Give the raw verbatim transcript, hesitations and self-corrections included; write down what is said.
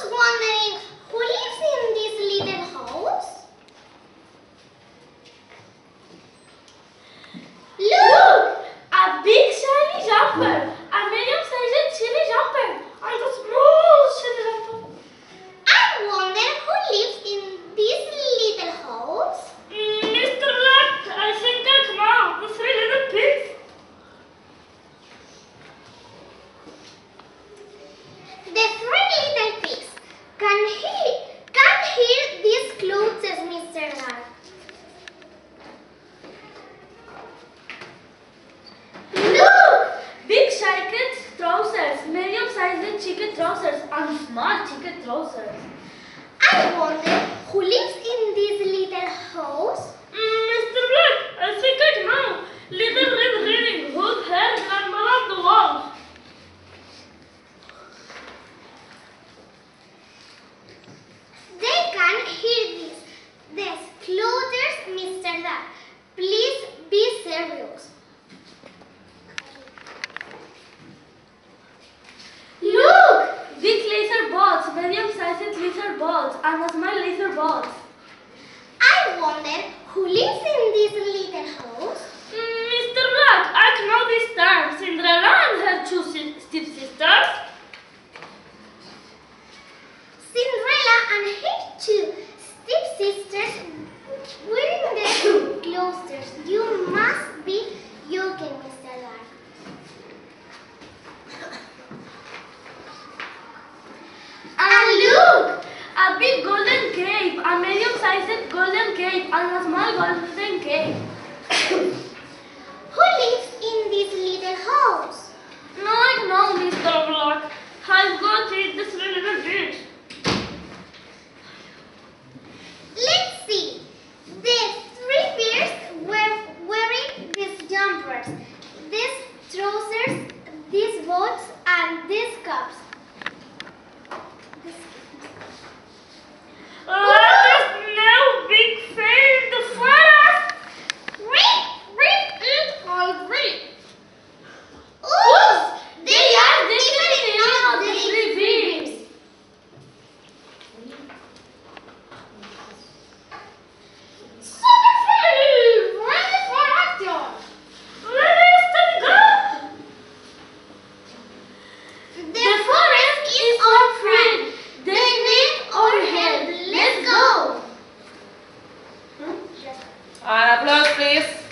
was wondering who lives in this little house? Look! A big shiny jumper, a medium-sized chili jumper, and a small chili jumper. I wonder who lives in this little house? Mm, Mister Black, I think I come out the three little pigs. The three little pigs. Can he can hear these clothes, Mister Lark? Look! Big chicken trousers, medium-sized chicken trousers, and small chicken trousers. I wonder who lives in this little house? Mm, Mister Black, I think I come out. Little red riding hood hair and around the wall. They can hear this. These clothes, Mister Lark. Please be serious. Look! Big laser balls, medium-sized laser balls, and small laser balls. I wonder who lives in this little house? Mm, Mister Black, I can know this time. Cinderella and her two si stepsisters. Cinderella and her two stepsisters wearing their clothes. You must be joking, Mister Lark. And look! A big golden cape, a medium-sized golden cape, and a small golden cape. Who lives in this little house? No, I know, Mister Black. I've got it, this little bit. Let's see. The three bears were wearing these jumpers, these trousers, these boots, and these caps. Let us now big fair in the forest. Read, read it already. Oops! They are different of the three bears. Super Free! Ready for action! Let us go! The forest is our friend. They need our help. Let's go! An applause, please.